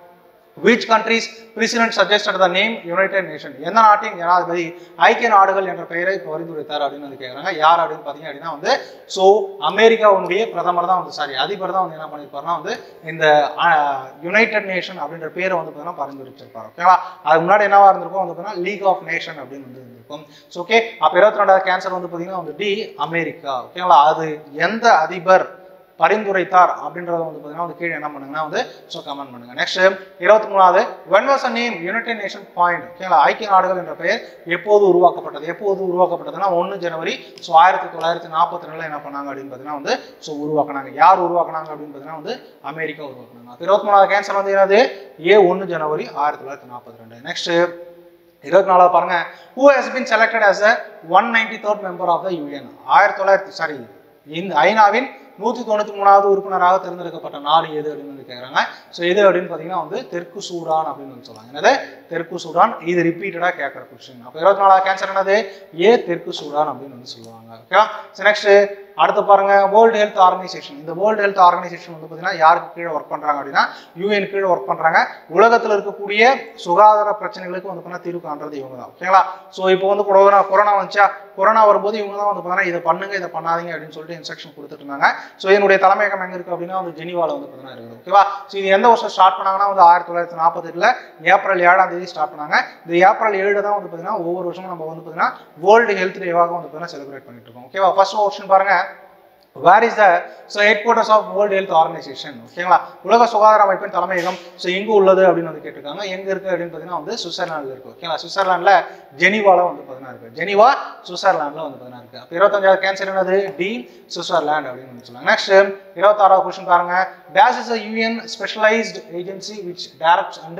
which countries president suggested the name United Nation? எந்த நாட்டின் ஜனாதிபதி ஐக்கிய நாடுகள் என்ற பெயரை பரிந்துரைத்தார் அப்படின்னு வந்து கேட்குறாங்க. யார் அப்படின்னு பார்த்தீங்க அப்படின்னா வந்து ஸோ அமெரிக்காவுடைய பிரதமர் தான் வந்து சாரி அதிபர் தான் வந்து என்ன பண்ணியிருப்பாருன்னா வந்து இந்த யுனைடெட் நேஷன் அப்படின்ற பேரை வந்து பார்த்தீங்கன்னா பரிந்துரைச்சிருப்பார். ஓகேவா, அதுக்கு முன்னாடி என்னவா இருந்திருக்கும் வந்து பார்த்தீங்கன்னா லீக் ஆஃப் நேஷன் அப்படின்னு வந்து இருந்திருக்கும். ஸோ ஓகே, அப்போ இருபத்தி ரெண்டாவது கேன்சர் வந்து பார்த்தீங்கன்னா வந்து டி, அமெரிக்கா. ஓகேங்களா, அது எந்த அதிபர் பரிந்துரைத்தார் அப்படின்றத வந்து பார்த்தீங்கன்னா வந்து கீழே என்ன பண்ணுங்கன்னா வந்து ஸோ கமெண்ட் பண்ணுங்க. நெக்ஸ்ட் இருபத்தி மூணாவது, when was the name United Nation coined? ஓகேங்களா, ஐக்கிய நாடுகள் என்ற பெயர் எப்போது உருவாக்கப்பட்டது? எப்போது உருவாக்கப்பட்டதுன்னா ஒன்று ஜனவரி ஸோ ஆயிரத்தி தொள்ளாயிரத்தி நாற்பத்தி ரெண்டுல என்ன பண்ணாங்க அப்படின்னு பார்த்தீங்கன்னா வந்து ஸோ உருவாக்குனாங்க. யார் உருவாக்குனாங்க அப்படின்னு பார்த்தீங்கன்னா வந்து அமெரிக்கா உருவாக்குனாங்க. இருபத்தி மூணாவது கேன்சர் வந்து என்னது? ஏ, ஒன்று ஜனவரி ஆயிரத்தி தொள்ளாயிரத்தி நாற்பத்தி ரெண்டு. நெக்ஸ்ட் இருபத்தி நாலாவது பாருங்க, who has been selected as a one hundred ninety-third member of the U N? ஆயிரத்தி தொள்ளாயிரத்தி சாரி இந்த ஐநாவின் நூற்றி தொண்ணூற்றி மூணாவது உறுப்பினராக தேர்ந்தெடுக்கப்பட்ட நாடு எது அப்படின்னு வந்து கேட்குறாங்க. ஸோ எது அப்படின்னு பார்த்தீங்கன்னா வந்து தெற்கு சூடான் அப்படின்னு வந்து சொல்லுவாங்க. என்னது? தெற்கு சூடான். இது ரிப்பீட்டடாக கேட்குற கொஸ்டின். அப்போ இருபத்தி நாலாவது கேன்சர் என்னது? ஏ, தெற்கு சூடான் அப்படின்னு வந்து சொல்லுவாங்க. ஓகே, ஸோ நெக்ஸ்ட் அடுத்து பாருங்க, வேர்ல்டு ஹெல்த் ஆர்கனைசேஷன். இந்த வேர்ல்டு ஹெல்த் ஆர்கனைசேஷன் வந்து பார்த்தீங்கன்னா யாருக்கு கீழே ஒர்க் பண்ணுறாங்க அப்படின்னா யூஎன் கீழே ஒர்க் பண்ணுறாங்க. உலகத்தில் இருக்கக்கூடிய சுகாதார பிரச்சனைகளுக்கு வந்து பார்த்தீங்கன்னா தீர்வு காண்றது இவங்க தான். ஓகேங்களா, ஸோ இப்போ வந்து கொரோனா கொரோனா வந்துச்சா, கொரோனா வரும்போது இவங்க தான் வந்து பார்த்தீங்கன்னா இதை பண்ணுங்க இதை பண்ணாதீங்க அப்படின்னு சொல்லிட்டு இன்ஸ்ட்ரக்ஷன் கொடுத்துட்டு இருந்தாங்க. ஸோ என்னுடைய தலைமையகம் எங்கே இருக்குது அப்படின்னா வந்து ஜெனிவால வந்து பார்த்தீங்கன்னா இருக்குது. ஓகேவா, ஸோ இது எந்த வருஷம் ஸ்டார்ட் பண்ணாங்கன்னா வந்து ஆயிரத்தி தொள்ளாயிரத்தி நாற்பத்தி எட்டுல ஏப்ரல் ஏழாம் தேதி ஸ்டார்ட் பண்ணாங்க. இந்த ஏப்ரல் ஏழு தான் வந்து பார்த்தீங்கன்னா ஒவ்வொரு வருஷமும் நம்ம வந்து பார்த்தீங்கன்னா வேர்ல்டு ஹெல்த் டேவாக வந்து பார்த்தீங்கன்னா செலிப்ரேட் பண்ணிட்டு இருக்கோம். ஓகேவா, ஃபர்ஸ்ட் கொஸ்டின் பாருங்க, where is the so headquarters of World Health Organization? ஓகேங்களா, உலக சுகாதார அமைப்பின் தலைமையகம் ஸோ எங்கே உள்ளது அப்படின்னு வந்து கேட்டிருக்காங்க. எங்கே இருக்குது அப்படின்னு பார்த்தீங்கன்னா வந்து சுவிட்சர்லாண்டில் இருக்குது. ஓகேங்களா, சுவிட்சர்லாண்டில் ஜெனிவால வந்து பார்த்தீங்கன்னா இருக்குது. ஜெனிவா சுவிட்சர்லாண்டில் வந்து பார்த்தீங்கன்னா இருக்குது. அப்போ இருபத்தஞ்சாவது கேன்சர் என்னது? டி, சுவிட்சர்லாண்ட் அப்படின்னு வந்து சொல்லுவாங்க. நெக்ஸ்ட் இருபத்தாறாவது கொஸ்டின் பாருங்க, dash is a U N specialized agency which directs and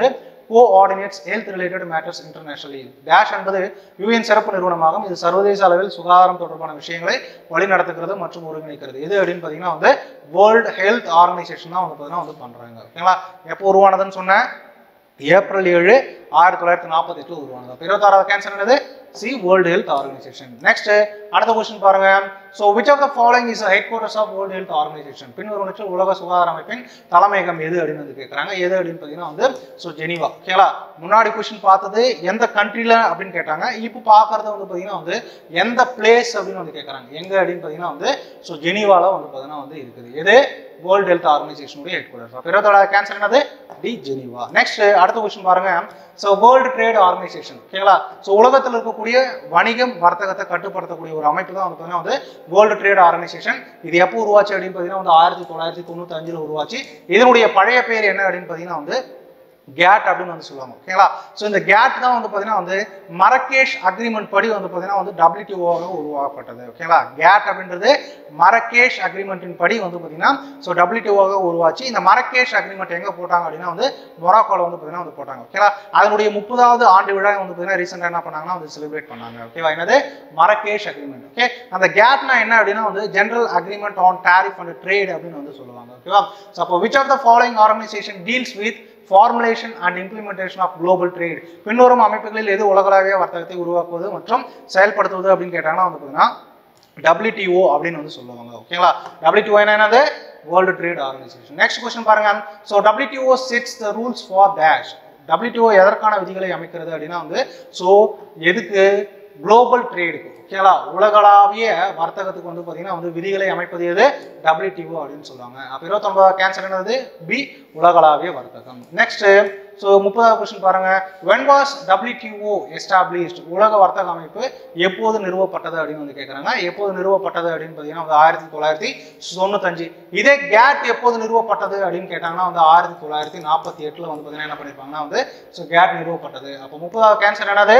coordinates health related matters internationally. Dash என்பது யூஎன் சிறப்பு நிறுவனமாகும். இது சர்வதேச அளவில் சுகாதாரம் தொடர்பான விஷயங்களை வழிநடத்துகிறது மற்றும் ஒருங்கிணைக்கிறது. இது அப்படின்னு பார்த்தீங்கன்னா வந்து வேர்ல்டு ஹெல்த் ஆர்கனைசேஷன் தான் வந்து பார்த்தீங்கன்னா வந்து பண்றாங்க. ஓகேங்களா? எப்போ உருவானதுன்னு சொன்னேன், ஏப்ரல் ஏழு ஆயிரத்தி தொள்ளாயிரத்தி நாற்பத்தி எட்டுல உருவானது. இருபத்தாறாவது கேன்சர் என்னது? C World Health Organization. Next அடுத்த क्वेश्चन பாருங்க. So which of the following is the headquarters of world health organization? பின்வருவனவற்றில் உலக சுகாதார அமைப்பின் தலைமையகம் எது அப்படின்னு வந்து கேக்குறாங்க. எது அப்படின்னு பாத்தீங்கன்னா வந்து சோ ஜெனீவா. ஓகேங்களா? முன்னாடி क्वेश्चन பார்த்தது எந்த கண்ட்ரில அப்படின்னு கேட்டாங்க. இப்போ பார்க்கறது வந்து பாத்தீங்கன்னா வந்து எந்த பிளேஸ் அப்படின்னு வந்து கேக்குறாங்க. எங்க அப்படின்னு பாத்தீங்கன்னா வந்து சோ ஜெனீவால வந்து பாத்தீங்கன்னா வந்து இருக்குது. எது? வேர்ல்டு ஹெல்த் ஆர்கனைசேஷன் உடைய ஹெட்குவார்ட்டர்ஸ். அப்ப இருபத்தேழாவது கேன்சர் என்னது? D Geneva. நெக்ஸ்ட் அடுத்த क्वेश्चन பாருங்க. So World Trade Organization. ஓகேங்களா? சோ உலகத்தில் இருக்கக்கூடிய வணிகம் வர்த்தகத்தை கட்டுப்படுத்தக்கூடிய ஒரு அமைப்பு தான் வந்து பாத்தீங்கன்னா வந்து வேர்ல்டு ட்ரேட் ஆர்கனைசேஷன். இது எப்போ உருவாச்சு அப்படின்னு பாத்தீங்கன்னா வந்து ஆயிரத்தி தொள்ளாயிரத்தி தொண்ணூத்தி அஞ்சுல உருவாச்சு. இதனுடைய பழைய பேர் என்ன அப்படின்னு பாத்தீங்கன்னா வந்து கேட் அப்படின்னு வந்து சொல்லுவாங்க. ஓகேங்களா? சோ இந்த கேட் தான் வந்து பாத்தீங்கன்னா வந்து மரகேஷ் அக்ரிமெண்ட் படி வந்து பாத்தீங்கன்னா வந்து டபிள்யூடிஓ ஆக உருவாக்கப்பட்டது. ஓகேங்களா? கேட் அப்படின்றது மரகேஷ் அக்ரிமெண்டின் படி வந்து பாத்தீங்கன்னா சோ டபிள்யூடிஓ ஆக உருவாச்சு. இந்த மரகேஷ் அக்ரிமெண்ட் எங்க போட்டாங்க அப்படின்னா வந்து மொராக்கோல வந்து பாத்தீங்கன்னா வந்து போட்டாங்க. ஓகேங்களா? அதனுடைய முப்பதாவது ஆண்டு விழா வந்து பாத்தீங்கன்னா ரீசெண்டா என்ன பண்ணாங்கன்னா வந்து செலிப்ரேட் பண்ணாங்க. ஓகேவா? என்னது? மரகேஷ் அக்ரிமெண்ட். ஓகே, அந்த கேட்னா என்ன அப்படின்னா வந்து General Agreement on Tariff and Trade அப்படின்னு வந்து சொல்லுவாங்க. ஓகேவா? சோ அப்போ which of the following organization deals with formulation and implementation of global trade? பின்வரும் அமைப்புகளில் எது உலகளாவிய வர்த்தகத்தை உருவாக்குவது மற்றும் செயல்படுத்துவது அப்படின்னு கேட்டாங்கன்னா வந்து பாத்தீங்கன்னா டபிள்யூடிஓ அப்படின்னு வந்து சொல்லுவாங்க. ஓகேங்களா? டபிள்யூடிஓ என்னது? World Trade Organization. Next question பாருங்க. So WTO sets the rules for dash. WTO எதற்கான விதிகளை அமைக்கிறது அப்படின்னா வந்து சோ எதுக்கு? குளோபல் ட்ரேடுக்கு. ஓகேங்களா? உலகளாவிய வர்த்தகத்துக்கு வந்து பாத்தீங்கன்னா வந்து விதிகளை அமைப்பது எது? டபிள்யூடிஓ அப்படின்னு சொல்லுவாங்க. அப்ப இருபத்தி ஒன்பதாவது கேன்சர் என்னது? பி உலகளாவிய வர்த்தகம். நெக்ஸ்ட் சோ முப்பதாவது क्वेश्चन பாருங்க. when was W T O established? உலக வர்த்தக அமைப்பு எப்போது நிறுவப்பட்டது அப்படின்னு வந்து கேக்குறாங்க. எப்போது நிறுவப்பட்டது அப்படின்னு பாத்தீங்கன்னா ஆயிரத்தி தொள்ளாயிரத்தி தொண்ணூத்தி அஞ்சு. இதே கேட் எப்போது நிறுவப்பட்டது அப்படின்னு கேட்டாங்கன்னா வந்து ஆயிரத்தி தொள்ளாயிரத்தி நாற்பத்தி எட்டுல வந்து பாத்தீங்கன்னா என்ன பண்ணிருப்பாங்கன்னா வந்து சோ கேட் நிறுவப்பட்டது. அப்ப முப்பதாவது கேன்சர் என்னது?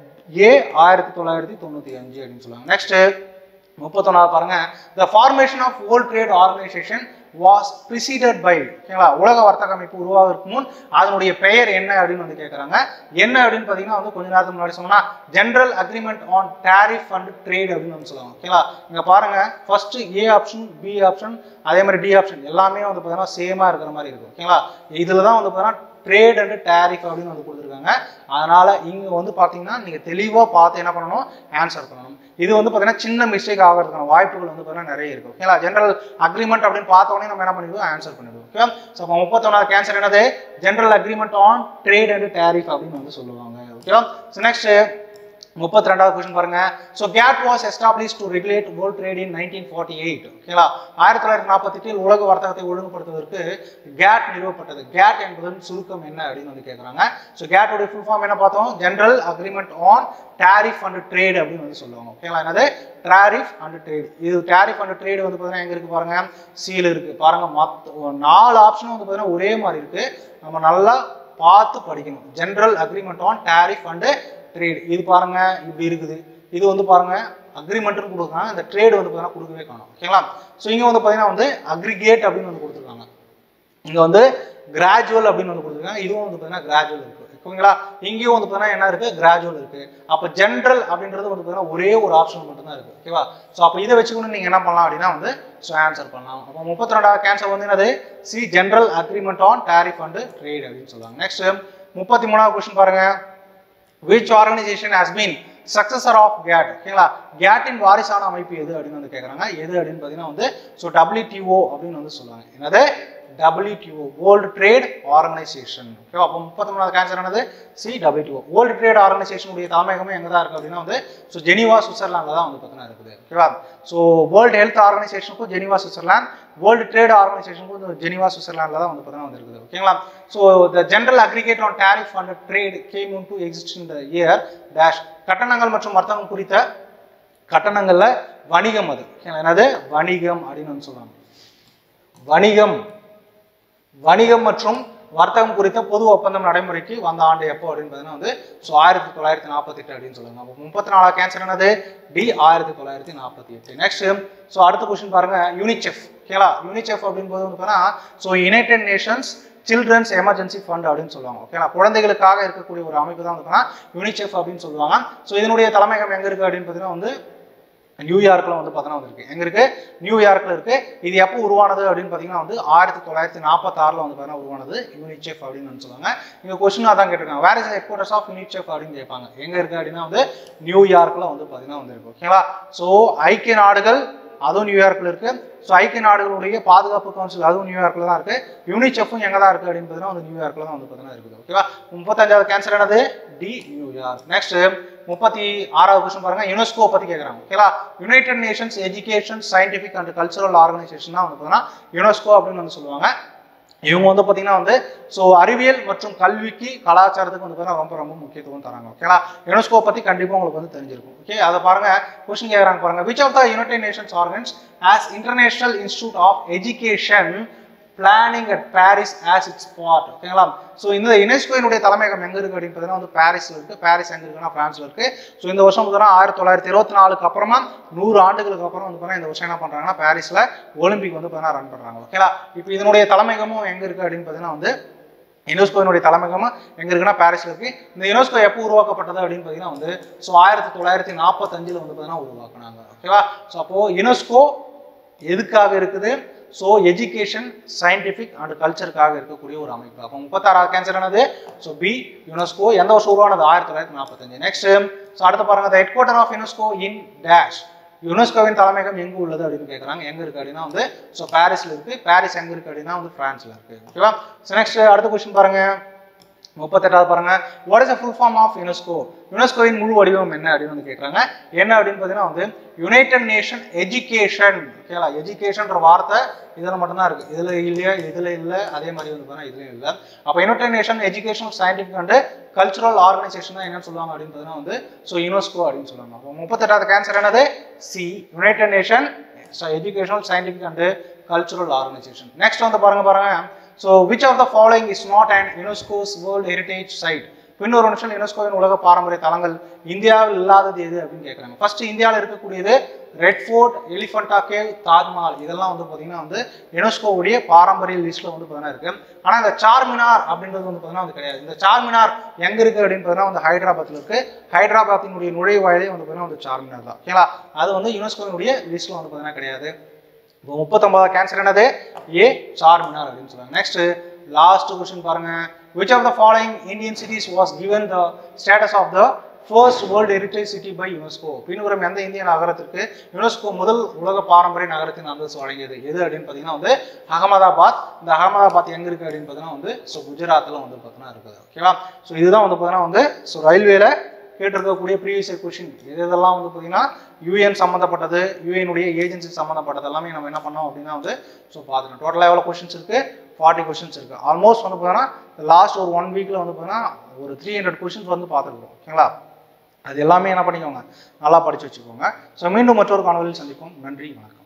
ஏ ஆயிரத்தி தொள்ளாயிரத்தி தொண்ணூத்தி அஞ்சு அப்படின்னு சொல்லுவாங்க. நெக்ஸ்ட் முப்பத்தொன்னாவது பாருங்க. the formation of world trade organization was preceded by. ஓகேங்களா? உலக வர்த்தக அமைப்பு உருவாவதற்கு முன் அதனுடைய பெயர் என்ன அப்படின்னு வந்து கேக்குறாங்க. என்ன அப்படின்னு பாத்தீங்கன்னா வந்து கொஞ்ச நேரத்துக்கு முன்னாடி சொன்னா General Agreement on Tariff and Trade அப்படின்னு வந்து சொல்லுவாங்க. ஓகேங்களா? இங்க பாருங்க, first A option, B option, அதே மாதிரி டி ஆப்ஷன் எல்லாமே வந்து பாத்தீங்கன்னா சேமா இருக்கிற மாதிரி இருக்கும். ஓகேங்களா? இதுல தான் வந்து பாத்தீங்கன்னா ட்ரேட் அண்ட் டாரிஃப் அப்படின்னு வந்து கொடுத்துருக்காங்க. அதனால இங்க வந்து பாத்தீங்கன்னா நீங்க தெளிவா பார்த்து என்ன பண்ணணும்? ஆன்சர் பண்ணணும். இது வந்து பாத்தீங்கன்னா சின்ன மிஸ்டேக் ஆகிறதுக்கான வாய்ப்புகள் வந்து பாத்தீங்கன்னா நிறைய இருக்கு. ஓகேங்களா? ஜெனரல் அக்ரிமெண்ட் அப்படின்னு பார்த்த உடனே நம்ம என்ன பண்ணிடுவோம்? ஆன்சர் பண்ணிடுவோம். ஓகே, சோ அப்ப முப்பத்தொன்னாவது கேன்சர் என்னது? General Agreement on Trade and Tariff அப்படின்னு வந்து சொல்லுவாங்க. ஓகே, சோ நெக்ஸ்ட் முப்பத்தி ரெண்டாவது क्वेश्चन பாருங்க. So GATT was established to regulate world trade in nineteen forty eight. ஓகேங்களா? ஆயிரத்தி தொள்ளாயிரத்தி நாற்பத்தி எட்டில் உலக வர்த்தகத்தை ஒழுங்குபடுத்துவதற்கு கேட் நிறுவப்பட்டது. கேட் என்பதன் சுருக்கம் என்ன அப்படின்னு வந்து கேக்குறாங்க. சோ கேட் உடைய ஃபுல் ஃபார்ம் என்ன பார்த்தோம்? General Agreement on Tariff and Trade அப்படின்னு வந்து சொல்லுவாங்க. ஓகேங்களா? என்னது? Tariff and trade. இது டாரிஃப் அண்ட் ட்ரேட் வந்து பாத்தீங்கன்னா எங்க இருக்கு பாருங்க, சீல இருக்கு பாருங்க. மொத்த நாலு ஆப்ஷனும் வந்து பாத்தீங்கன்னா ஒரே மாதிரி இருக்கு. நம்ம நல்லா பார்த்து படிக்கணும். General Agreement on Tariff and trade இது பாருங்க இப்படி இருக்குது. இது வந்து பாருங்க அக்ரிமெண்ட்னு கொடுக்குறாங்க. இந்த ட்ரேட் வந்து பாத்தீங்கன்னா கொடுக்கவே காணும். ஓகேங்களா? சோ இங்க வந்து பாத்தீங்கன்னா வந்து அக்ரிகேட் அப்படின்னு வந்து கொடுத்துருக்காங்க. இங்க வந்து கிராஜுவல் அப்படின்னு வந்து கொடுத்துருக்காங்க. இதுவும் வந்து பாத்தீங்கன்னா கிராஜுவல் இருக்கு. ஓகேங்களா? இங்கேயும் வந்து பாத்தீங்கன்னா என்ன இருக்கு? கிராஜுவல் இருக்கு. அப்ப ஜெனரல் அப்படின்றது வந்து பாத்தீங்கன்னா ஒரே ஒரு ஆப்ஷன் மட்டும் தான் இருக்கு. ஓகேவா? சோ அப்ப இதை வச்சுக்கணும் நீங்க என்ன பண்ணலாம் அப்படின்னா வந்து சோ ஆன்சர் பண்ணலாம். அப்ப முப்பத்தி ரெண்டாவது கேன்சர் வந்து என்னது? C General Agreement on Tariff and Trade அப்படின்னு சொல்லுவாங்க. நெக்ஸ்ட் முப்பத்தி மூணாவது क्वेश्चन பாருங்க. which organization has been successor of GATT? ஓகேங்களா? GATT இன் வாரிசான அமைப்பு எது அப்படின்னு வந்து கேக்குறாங்க. எது அப்படின்னு பாத்தீங்கன்னா வந்து சோ W T O அப்படின்னு வந்து சொல்லுவாங்க. என்னது? W T O World Trade Organization. ஓகேவா? அப்ப முப்பத்தி மூணாவது கேன்சர் என்னது? C W T O. World Trade Organization உடைய தலைமையகம் எங்க தான் இருக்கு அப்படின்னா வந்து சோ ஜெனீவா சுவிட்சர்லாந்துல தான் வந்து பாத்தீங்கன்னா இருக்குது. ஓகேவா? சோ வேர்ல்ட் ஹெல்த் ஆர்கனைசேஷனுக்கும் ஜெனீவா சுவிட்சர்லாந்து, வேர்ல்ட் ட்ரேட் ஆர்கனைசேஷனுக்கும் ஜெனீவா சுவிட்சர்லாந்துல தான் வந்து பாத்தீங்கன்னா வந்து இருக்குது. ஓகேங்களா? So the general aggregate on tariff and trade came into existence in the year dash. கட்டணங்கள் மற்றும் வர்த்தகம் குறித்த கட்டணங்கள்ல வணிகம் அது. என்னது? வணிகம் அப்படின்னு சொல்றாங்க. வணிகம் வணிகம் மற்றும் வர்த்தகம் குறித்த பொது ஒப்பந்தம் நடைமுறைக்கு வந்த ஆண்டு எப்போ அப்படின்னு பார்த்தீங்கன்னா வந்து ஸோ ஆயிரத்தி தொள்ளாயிரத்தி நாற்பத்தி எட்டு அப்படின்னு சொல்லுவாங்க. அப்போ முப்பத்தி நாலாவது கேன்சர் என்னது? டி ஆயிரத்தி தொள்ளாயிரத்தி நாற்பத்தி எட்டு. நெக்ஸ்ட் ஸோ அடுத்த கொஸ்டின் பாருங்க. யூனிசெஃப். ஓகேங்களா? யூனிசெஃப் அப்படின்னு போது வந்து பார்த்தீங்கன்னா so United Nations Children's Emergency Fund அப்படின்னு சொல்லுவாங்க. ஓகேங்களா, குழந்தைகளுக்காக இருக்கக்கூடிய ஒரு அமைப்பு தான் வந்து யூனிசெஃப் அப்படின்னு சொல்லுவாங்க. ஸோ இதனுடைய தலைமையகம் எங்க இருக்கு அப்படின்னு பார்த்தீங்கன்னா வந்து நியூயார்க்ல வந்து பார்த்தீங்கன்னா வந்துருக்கு. எங்க இருக்கு? நியூயார்க்ல இருக்கு. இது எப்போ உருவானது அப்படின்னு பார்த்தீங்கன்னா வந்து ஆயிரத்தி தொள்ளாயிரத்தி நாற்பத்தி ஆறுல வந்து பார்த்தீங்கன்னா உருவானது யூனிசெஃப் அப்படின்னு சொல்லுவாங்க. இங்க கொஸ்டின் அதான் கேட்டிருக்காங்க, where is headquarters of UNICEF அப்படின்னு கேட்பாங்க. எங்க இருக்கு அப்படின்னா வந்து நியூயார்க்ல வந்து பார்த்தீங்கன்னா வந்து இருக்கு. ஓகேங்களா, ஸோ ஐக்கிய நாடுகள் அதுவும் நியூயார்க்ல இருக்கு. ஸோ ஐக்கிய நாடுகளுடைய பாதுகாப்பு கவுன்சில் அதுவும் நியூயார்க்ல தான் இருக்கு. யூனிசெஃப்பும் எங்க தான் இருக்கு அப்படின்னு பார்த்தீங்கன்னா வந்து நியூயார்க்ல தான் வந்து பார்த்தீங்கன்னா இருக்குது. ஓகேவா, முப்பத்தஞ்சாவது கேன்சர் என்னது? The New York. நெக்ஸ்ட் முப்பத்தி ஆறாவது கொஸ்டின் பாருங்க, யுனெஸ்கோ பத்தி கேட்கறாங்க. ஓகேவா, United Nations education scientific and cultural organisation தான் வந்து பார்த்தீங்கன்னா யுனெஸ்கோ அப்படின்னு வந்து சொல்லுவாங்க. இவங்க வந்து பார்த்தீங்கன்னா வந்து ஸோ அறிவியல் மற்றும் கல்விக்கு கலாச்சாரத்துக்கு வந்து பார்த்தீங்கன்னா ரொம்ப ரொம்ப முக்கியத்துவம் தராங்க. ஓகேங்களா, யுனெஸ்கோ பத்தி கண்டிப்பாக உங்களுக்கு வந்து தெரிஞ்சிருக்கும். ஓகே, அதை பாருங்க, கொஸ்டின் கேட்குறாங்க பாருங்க, which of the United Nations organs has International Institute of Education Planning at Paris as its part. ஓகேங்களா, ஸோ இந்த யுனெஸ்கோனுடைய தலைமையகம் எங்க இருக்கு அப்படின்னு பார்த்தீங்கன்னா வந்து பாரிஸ்ல இருக்கு. பாரிஸ் எங்க இருக்குன்னா பிரான்ஸ்ல இருக்கு. ஸோ இந்த வருஷம் பார்த்தீங்கன்னா ஆயிரத்தி தொள்ளாயிரத்தி இருபத்தி நாலுக்கு அப்புறமா நூறு ஆண்டுகளுக்கு அப்புறம் வந்து பார்த்தீங்கன்னா இந்த வருஷம் என்ன பண்றாங்கன்னா பாரிஸ்ல ஒலிம்பிக் வந்து பார்த்தீங்கன்னா ரன் பண்றாங்க. ஓகேங்களா, இப்போ இதனுடைய தலைமையகமும் எங்க இருக்கு அப்படின்னு பார்த்தீங்கன்னா வந்து யுனெஸ்கோனுடைய தலைமையகமா எங்க இருக்குன்னா பாரிஸ்ல இருக்கு. இந்த யுனெஸ்கோ எப்போ உருவாக்கப்பட்டது அப்படின்னு பார்த்தீங்கன்னா வந்து ஸோ ஆயிரத்தி தொள்ளாயிரத்தி நாற்பத்தஞ்சுல வந்து பார்த்தீங்கன்னா உருவாக்குனாங்க. ஓகேவா, ஸோ அப்போ யுனெஸ்கோ எதுக்காக இருக்குது? ஸோ எஜுகேஷன் சயின்டிஃபிக் அண்ட் கல்ச்சருக்காக இருக்கக்கூடிய ஒரு அமைப்பு. அப்போ முப்பத்தாறாவது கேன்சர் என்னது? So B UNESCO. எந்த வருஷம் உருவானது? ஆயிரத்தி தொள்ளாயிரத்தி நாற்பத்தஞ்சு. நெக்ஸ்ட் ஸோ அடுத்து பாருங்க, the headquarter of UNESCO in dash. யுனெஸ்கோவின் தலைமையகம் எங்க உள்ளது அப்படின்னு கேட்குறாங்க. எங்க இருக்கு அப்படின்னா வந்து ஸோ பாரிஸ்ல இருக்கு. பாரிஸ் எங்க இருக்கு அப்படின்னா வந்து பிரான்ஸ்ல இருக்கு. ஓகேவா, ஸோ நெக்ஸ்ட் அடுத்த கொஸ்டின் பாருங்க, முப்பத்தெட்டாவது பாருங்க, what is the full form of UNESCO? யுனெஸ்கோவின் முழு வடிவம் என்ன அப்படின்னு வந்து கேட்குறாங்க. என்ன அப்படின்னு பார்த்தீங்கன்னா வந்து யுனைடெட் நேஷன் எஜுகேஷன். ஓகேங்களா, எஜுகேஷன்ற வார்த்தை இதில் மட்டும்தான் இருக்கு, இதுல இல்லையா? இதுல இல்லை. அதே மாதிரி வந்து பார்த்தீங்கன்னா இதுலயும் இல்லை. அப்போ United Nation Education scientific and Cultural Organization தான் என்னன்னு சொல்லுவாங்க அப்படின்னு பார்த்தீங்கன்னா வந்து ஸோ யுனெஸ்கோ அப்படின்னு சொல்லுவாங்க. அப்போ முப்பத்தெட்டாவது கேன்சர் என்னது? C United Nation Educational Scientific and Cultural Organization. Next வந்து பாருங்க பாருங்க so which of the following is not and UNESCO's World Heritage Site. இன்னொரு நிமிஷம், யுனெஸ்கோவின் உலக பாரம்பரிய தலங்கள் இந்தியாவில் இல்லாதது எது அப்படின்னு கேட்குறாங்க. ஃபர்ஸ்ட் இந்தியாவில் இருக்கக்கூடியது Red Fort, Elephanta cave, Taj Mahal. இதெல்லாம் வந்து பார்த்தீங்கன்னா வந்து யுனெஸ்கோவுடைய பாரம்பரிய லிஸ்ட்ல வந்து பார்த்தீங்கன்னா இருக்கு. ஆனால் இந்த சார்மினார் அப்படின்றது வந்து பார்த்தீங்கன்னா வந்து கிடையாது. இந்த சார்மினார் எங்க இருக்கு அப்படின்னு பார்த்தீங்கன்னா வந்து ஹைதராபாத்ல இருக்கு. ஹைதராபாத்தினுடைய நுழைவாயிலே வந்து பார்த்தீங்கன்னா வந்து சார்மினார் தான். ஓகேங்களா, அது வந்து யுனெஸ்கோவினுடைய லிஸ்ட்ல வந்து பார்த்தீங்கன்னா கிடையாது. இப்போ முப்பத்தொன்பதாவது கேன்சர் என்னது? ஏ சார்மினார் அப்படின்னு சொல்லுவாங்க. நெக்ஸ்ட் லாஸ்ட் கொஸ்டின் பாருங்க, which of the following Indian cities was given the status of the first world heritage city by UNESCO? பின்வரும் எந்த இந்திய நகரத்திற்கு யுனெஸ்கோ முதல் உலக பாரம்பரிய நகரத்தின் அந்தஸ்து வழங்கியது எது அப்படின்னு பார்த்தீங்கன்னா வந்து அகமதாபாத். இந்த அகமதாபாத் எங்க இருக்கு அப்படின்னு பார்த்தீங்கன்னா வந்து ஸோ குஜராத்தில் வந்து பார்த்தீங்கன்னா இருக்குது. ஓகேவா, ஸோ இதுதான் வந்து பார்த்தீங்கன்னா வந்து ஸோ ரயில்வேல கேட்டிருக்கக்கூடிய ப்ரீவியஸ் இயர் கொஸ்டின். இது இதெல்லாம் வந்து பார்த்தீங்கன்னா யூஎன் சம்மந்தப்பட்டது, யூஎனுடைய ஏஜென்சி சம்மந்தப்பட்டது எல்லாமே நம்ம என்ன பண்ணோம் அப்படின்னா வந்து ஸோ பார்த்துக்கணும். டோட்டலாக எவ்வளோ கொஸ்டின்ஸ் இருக்கு? ஃபார்ட்டி கொஸ்டின்ஸ் இருக்கு. ஆல்மோஸ்ட் வந்து பார்த்தீங்கன்னா லாஸ்ட் ஒரு ஒன் வீக்ல வந்து பார்த்தீங்கன்னா ஒரு த்ரீ ஹண்ட்ரட் கொஸ்டின்ஸ் வந்து பார்த்துருக்கோம். ஓகேங்களா, அது எல்லாமே என்ன பண்ணிக்கோங்க, நல்லா படிச்சு வச்சுக்கோங்க. ஸோ மீண்டும் மற்றொரு காணொலியில் சந்திப்போம். நன்றி, வணக்கம்.